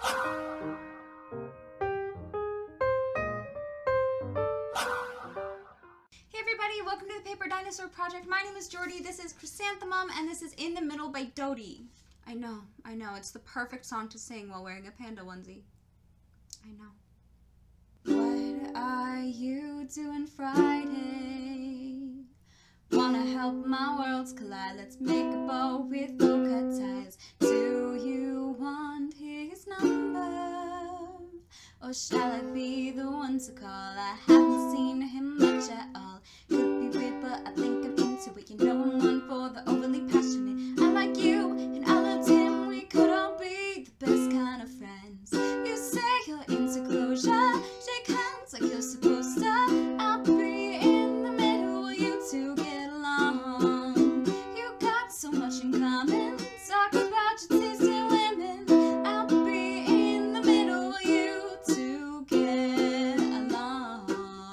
Hey everybody, welcome to the Paper Dinosaur Project. My name is Dodie, this is Chrysanthemum, and this is In the Middle by Dodie. I know, it's the perfect song to sing while wearing a panda onesie. I know. What are you doing Friday? Wanna help my worlds collide, let's make a bow with low-cut ties. Do you want his number? Or shall I be the one to call? I haven't seen him much at all. Could be weird, but I think I'm into it. You know I'm one for the overly passionate. I like you, and I loved him. We could all be the best kind of friends. You say you're into closure, shake hands like you're supposed to. I'll be in the middle, will you two get along? You got so much in common. Talk about your taste in women. I'll be in the middle, will you two get along?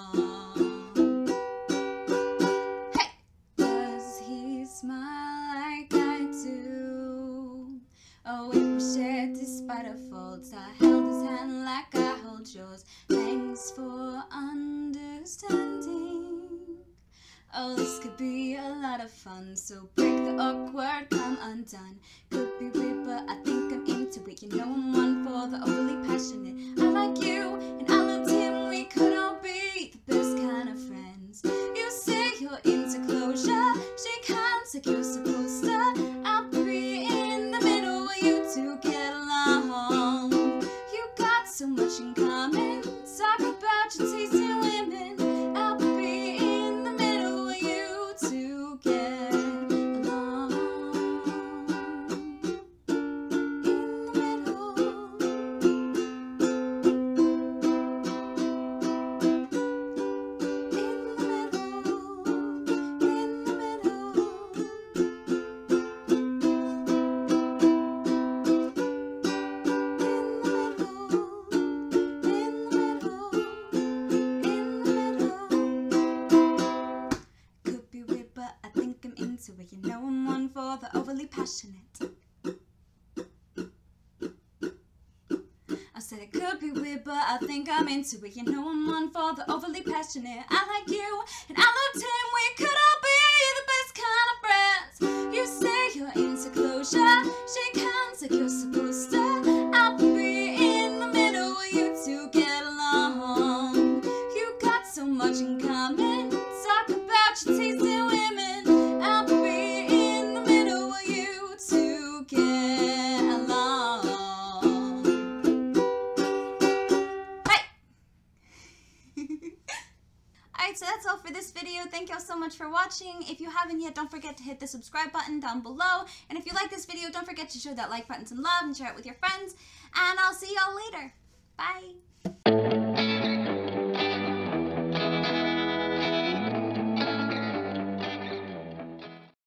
Hey! Does he smile like I do? Oh, if we shared despite our faults, I held his hand like I hold yours. Thanks for understanding. Oh, this could be a lot of fun, so break the awkward, come undone. Could be weird, but I think I'm into it. You know I'm one for the overly passionate. I like you, and I loved him. We could all be the best kind of friends. You say you're into closure, shake hands like you're supposed to. I'll be in the middle, will you two get along? You got so much in common. Talk about your taste in women. I'll be in the middle, will you two get along? In the middle. In the middle. Could be weird, but I think I'm into it. You know I'm one for the overly passionate. I said it could be weird, but I think I'm into it. You know I'm one for the overly passionate. I like you, and I loved him. We could all be the best kind of friends. You say you're into closure, shake hands like you're supposed to. I'll be in the middle, will you two get along? You got so much in common. Talk about your taste in women. I'll be in the middle, will you two get along? Hey! Alright, so that's all for this video. Thank y'all so much for watching. If you haven't yet, don't forget to hit the subscribe button down below. And if you like this video, don't forget to show that like button some love and share it with your friends. And I'll see y'all later. Bye!